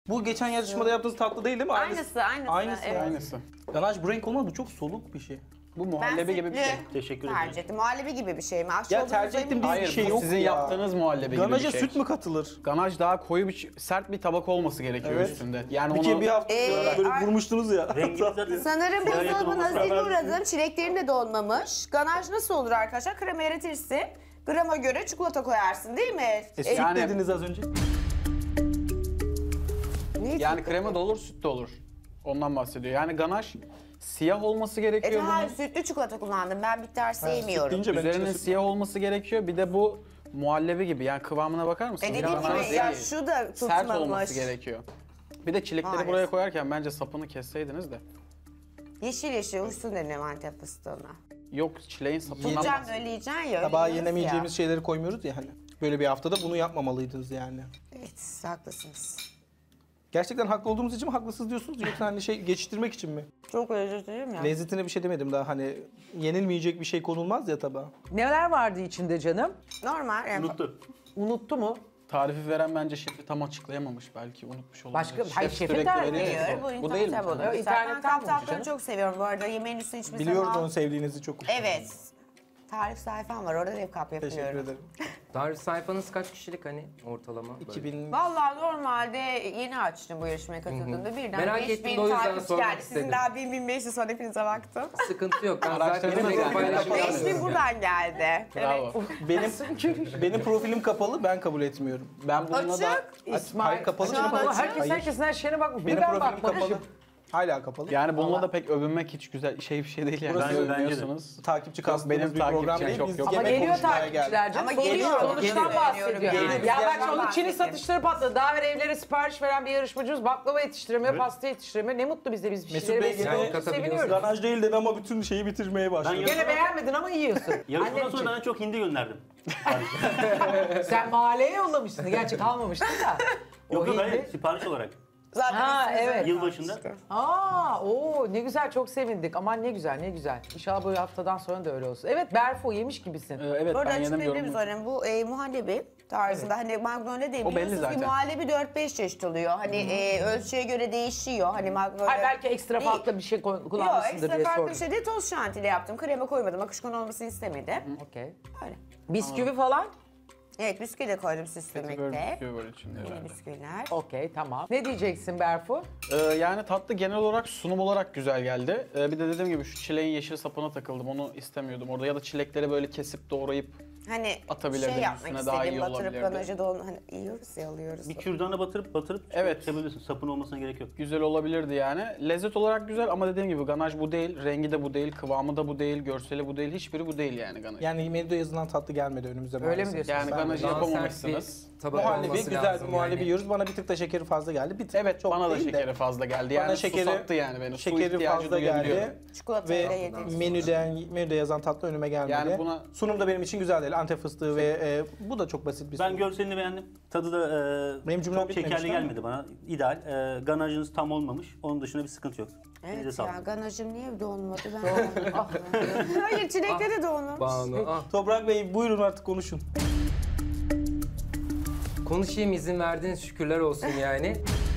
Bu geçen yarışmada yaptığınız tatlı değil mi? Aynısı. Evet. Aynısı. Ganaj bu renk olmaz, bu çok soluk bir şey. Bu muhallebi gibi bir şey. Teşekkür ederim. Tercih ettim. Muhallebi gibi bir şey mi? Aşçı Ya olduğunuz tercih emin ettim misiniz? diye bir şey bu yok sizin ya. yaptığınız muhallebi gibi Ganaja bir şey. süt mü katılır? Ganaj daha koyu bir sert bir tabak olması gerekiyor Evet. üstünde. Yani Bir kere onu bir hafta böyle vurmuştunuz ya. Rengi zaten Sanırım siyah yakın buzdolabına olmasına zil rağmen- uğradım. Çileklerin de donmamış. Ganaj nasıl olur arkadaşlar? Krema eritirsin. Grama göre çikolata koyarsın değil mi? Süt Yani- dediniz az önce. Neydi? yani krema da olur, süt de olur. Ondan bahsediyor. Yani ganaj siyah olması gerekiyor bunun. Hayır, sütlü çikolata kullandım. Ben bitter sevmiyorum. deyince ben Üzerinin içine süt- siyah olması gerekiyor. Bir de bu muhallebi gibi. Yani kıvamına bakar mısın? Dediğim Ganaj gibi ya değil. şu da Sert tutmamış. olması gerekiyor. Bir de çilekleri Maalesef. buraya koyarken bence sapını kesseydiniz de. Yeşil yeşil uçsun dedim Antep fıstığına. Yok, çileğin sapından Yiyeceğim bahsediyorum. öyle yiyeceksin ya. Tabağa öyle yiyoruz yenemeyeceğimiz ya. şeyleri koymuyoruz ya hani. Böyle bir haftada bunu yapmamalıydınız yani. Evet, haklısınız. Gerçekten haklı olduğumuz için mi haklısınız diyorsunuz yoksa hani şey geçiştirmek için mi? Çok lezzetli değil mi ya? Lezzetine bir şey demedim daha hani yenilmeyecek bir şey konulmaz ya tabağa. Neler vardı içinde canım? Normal. Yani Unuttu. Unuttu mu? Tarifi veren bence şefi tam açıklayamamış, belki unutmuş olabilir. Başka- hayır, şefin sürekli tarifi veriyor. diyor. Bu değil mi? internetten bulurum. Yok, Ben internetten bulmuş kaptaklarını canım. çok seviyorum bu arada. Yemeğin üstüne hiçbir Biliyoruz zaman... onu sevdiğinizi çok. Evet. Tarif sayfam var. Orada da hep kap yapıyorum. Teşekkür ederim. Tarif sayfanız kaç kişilik hani ortalama? Böyle? 2000 Vallahi normalde yeni açtım bu yarışmaya katıldığımda birden Merak 5000 ettim de o yüzden takipçi sormak geldi. Sizin istedim. daha 1500 sonra hepinize baktım. Sıkıntı yok. Ben zaten Araştırma sürekli geldi. paylaşım 5000 yapıyorum. buradan geldi. Bravo. benim profilim kapalı, ben kabul etmiyorum. Ben bununla da... Açık. İsmail. Hayır, kapalı. Şu an açık. Herkesin her şeyine bakmış. Benim Bir ben profilim bakmamışım. kapalı. Hala kapalı. Yani bununla da pek övünmek hiç güzel bir şey değil yani. Burası- Siz bence de. övünüyorsunuz. Takipçi Yok, kastığımız benim bir program takipçim değil. çok Biz yok. Ama yemek geliyor konuşmaya geldik. takipçiler canım. Ama Sonuçta geliyor, sonuçtan geliyor. bahsediyor. Geliyor. Ya bak Geliyor. onun Çin'i satışları patladı. Daha evvel evlere sipariş veren bir yarışmacımız baklava yetiştiremiyor, pasta yetiştiremiyor. Ne mutlu bize, biz bir Mesut şeyleri Bey besliyoruz, gene seviniyoruz. ganaj değil dedi ama bütün şeyi bitirmeye başladı. Ben Gene beğenmedin ama yiyorsun. Yarışmadan Annen sonra için. ben çok hindi gönderdim. Sen mahalleye yollamışsın. Gerçi kalmamıştı da. Yok yok hindi- hayır, sipariş olarak. Zaten Ha, üstünüze evet. Yılbaşında. Ne güzel, çok sevindik. Aman ne güzel, ne güzel. İnşallah bu haftadan sonra da öyle olsun. Evet, Berfu yemiş gibisin. Evet, Burada ben yedim açıklayabiliriz yorum. öğrenim. Bu muhallebi tarzında hani Magnolia değil. O belli Biliyorsunuz ki zaten. muhallebi 4-5 çeşit oluyor. Hani ölçüye göre değişiyor. Hani Magnolia... Hayır, belki ekstra Değil. farklı bir şey Yok, kullanmışsındır ekstra diye farklı sordum. bir şey değil. Toz şantili yaptım. Krema koymadım. Akışkan olmasını istemedim. Okey. Öyle. Bisküvi falan? Evet, bisküvi de koydum süslemekte. Bisküvi var içinde Yine herhalde. bisküviler. Okey, tamam. Ne diyeceksin Berfu? Yani tatlı genel olarak sunum olarak güzel geldi. Bir de dediğim gibi şu çileğin yeşil sapına takıldım. Onu istemiyordum orada. Ya da çilekleri böyle kesip doğrayıp Hani Atabilirdim şey yapmak üstüne, daha istedim. iyi Batırıp olabilirdi. ganajı da onu hani yiyoruz ya alıyoruz. Bir kürdana batırıp Evet. sevebilirsin. Sapın olmasına gerek yok. güzel olabilirdi yani. Lezzet olarak güzel ama dediğim gibi ganaj bu değil, rengi de bu değil, kıvamı da bu değil, görseli bu değil. Hiçbiri bu değil yani ganaj. Yani menüde yazılan tatlı gelmedi önümüze Öyle maalesef. mi diyorsun? Yani Ben- ganajı Daha yapamamışsınız. sert bir tabak Muhallebi olması güzel lazım bir muhallebi yani. yiyoruz. Bana bir tık da şekeri fazla geldi. Bir tık Evet, çok bana da değil de. şekeri fazla geldi. Bana Yani şekeri- susattı yani beni. Su Şekeri ihtiyacı fazla geldi duyabiliyorum. Çikolatayla ve yedim. menüde yazan tatlı önüme gelmedi. Yani buna- Sunum da benim için güzel değil. Antep fıstığı ve bu da çok basit bir Ben sunum. görselini beğendim. Tadı da Benim cümlem çok bitmemişti şekerli ama. gelmedi bana. İdeal. Ganajınız tam olmamış. Onun dışında bir sıkıntı yok. Elinize Evet sağlık. ya ganajım niye donmadı ben? Hayır çilekte de donmamış. Banu, Toprak Bey buyurun artık konuşun. konuşayım, izin verdiniz, şükürler olsun yani.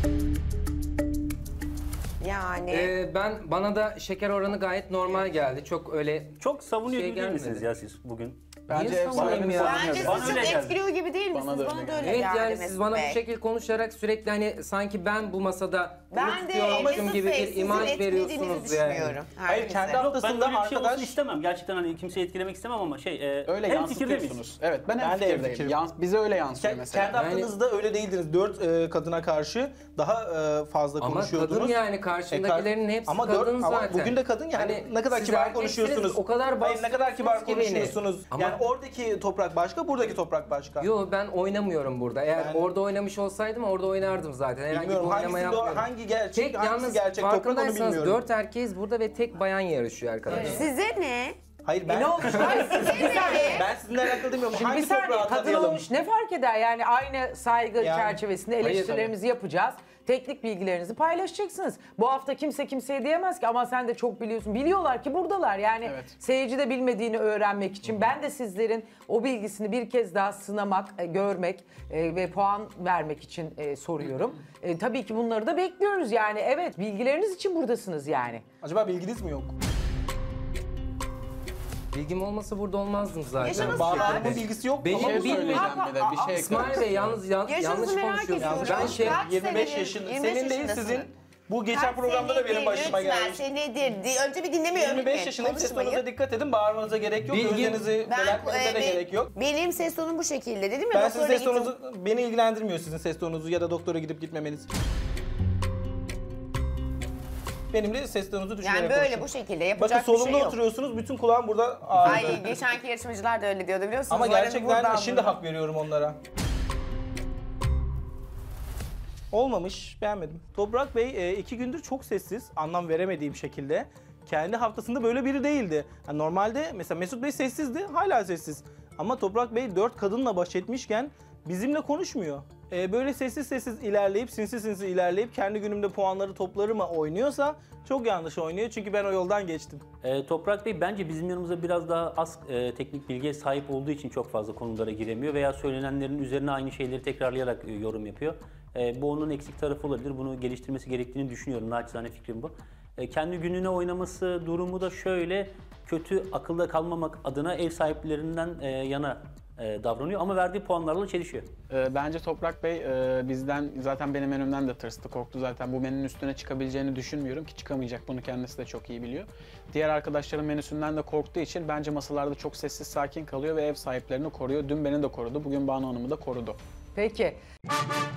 Yani Bana da şeker oranı gayet normal geldi. Çok öyle Çok savunuyor Şey gibi değil gelmedi. misiniz ya siz bugün? Bence Niye ev savunayım sahibini ya? bence savunuyor. Bana sizi öyle çok geldi. etkiliyor gibi değil misiniz? Bana da Bana öyle da öyle Evet geldi yani siz Mesut bana Bey. bu şekil konuşarak sürekli hani sanki ben bu masada Ben bunu de tutuyormuşum Mesut gibi Bey bir sizin imaj etkilediğinizi veriyorsunuz yani. düşünüyorum. Hayır, herkese. kendi Ben haftasında öyle bir şey olsun arkadaş... istemem. Gerçekten hani kimseyi etkilemek istemem ama Öyle hem fikirde miyiz? yansıtıyorsunuz. Evet, ben Ben hem de fikirdeyim. hemfikirim. Bize öyle yansıyor mesela. Kendi haftanızda öyle değildiniz. 4 kadına karşı daha fazla Ama konuşuyordunuz. kadın yani karşındakilerin hepsi ama kadın ama zaten. bugün de kadın yani Hani ne kadar siz kibar erkeksiniz, konuşuyorsunuz. o kadar Hayır, ne kadar kibar bastırıyorsunuz ki beni. konuşuyorsunuz. Ama- Yani oradaki toprak başka, buradaki toprak başka. Yo, ben oynamıyorum burada. Eğer Ben- orada oynamış olsaydım orada oynardım zaten. Herhangi bir Bilmiyorum oynama yapmıyorum. hangi gerçek, Tek hangisi yalnız gerçek toprak onu farkındaysanız bilmiyorum. 4 erkeğiz burada ve tek bayan yarışıyor arkadaşlar. Size ne? Hayır ben Ne olmuş? Hayır, ben sizinle alakalı demiyorum. Şimdi bir Hangi saniye toprağı kadın tanıyalım? olmuş ne fark eder yani aynı saygı Yani- çerçevesinde Hayır, eleştirilerimizi yapacağız. Teknik bilgilerinizi paylaşacaksınız. Bu hafta kimse kimseye diyemez ki ama sen de çok biliyorsun. Biliyorlar ki buradalar yani Evet. seyirci de bilmediğini öğrenmek için. Ben de sizlerin o bilgisini bir kez daha sınamak, görmek ve puan vermek için soruyorum. Tabii ki bunları da bekliyoruz yani. Evet, bilgileriniz için buradasınız yani. Acaba bilginiz mi yok? Bilgim olmasa burada olmazdım zaten. Yaşınız Banu kaç? Hanım'ın bilgisi yok. Benim ama Bir şey bilmiyorum. söyleyeceğim bir de, bir şey İsmail ekleyeyim. Bey yanlış Yaşınızı merak konuşuyorsunuz. ediyorum. Ben şey Kaç 25 senedir? yaşın. 25 Senin değil yaşındasın. sizin. Bu geçen Kaç programda da benim senedir? başıma Lütfen, gelmiş. senedir. Önce bir dinlemeyi 25 yaşındayım. Ses tonunuza dikkat edin. Bağırmanıza gerek yok. Bilgin- Gözlerinizi belertmenize de gerek yok. Benim ses tonum bu şekilde dedim ya. Ben sizin doktora ses gittim. tonunuzu, beni ilgilendirmiyor sizin ses tonunuzu ya da doktora gidip gitmemeniz. Benimle ses tonunuzu düşünerek Yani böyle konuşun. bu şekilde Bakın yapacak bir solumda şey yok. oturuyorsunuz, bütün kulağım burada ağrıdı. Ay geçenki yarışmacılar da öyle diyordu biliyorsunuz. Ama O arada gerçekten buradan şimdi vurdum. hak veriyorum onlara. Olmamış, beğenmedim. Toprak Bey 2 gündür çok sessiz, anlam veremediğim şekilde. Kendi haftasında böyle biri değildi. Yani normalde mesela Mesut Bey sessizdi, hala sessiz. Ama Toprak Bey 4 kadınla baş etmişken bizimle konuşmuyor. Böyle sessiz sessiz ilerleyip, sinsi sinsi ilerleyip kendi günümde puanları topları mı oynuyorsa çok yanlış oynuyor. Çünkü ben o yoldan geçtim. Toprak Bey bence bizim yanımıza biraz daha az teknik bilgiye sahip olduğu için çok fazla konulara giremiyor veya söylenenlerin üzerine aynı şeyleri tekrarlayarak yorum yapıyor. Bu onun eksik tarafı olabilir. Bunu geliştirmesi gerektiğini düşünüyorum. Naçizane fikrim bu. Kendi gününe oynaması durumu da şöyle, kötü akılda kalmamak adına ev sahiplerinden yana davranıyor ama verdiği puanlarla çelişiyor. Bence Toprak Bey bizden, zaten benim menümden de tırstı, korktu zaten. Bu menünün üstüne çıkabileceğini düşünmüyorum ki çıkamayacak. Bunu kendisi de çok iyi biliyor. Diğer arkadaşların menüsünden de korktuğu için bence masalarda çok sessiz sakin kalıyor ve ev sahiplerini koruyor. Dün beni de korudu, bugün Banu Hanım'ı da korudu. Peki.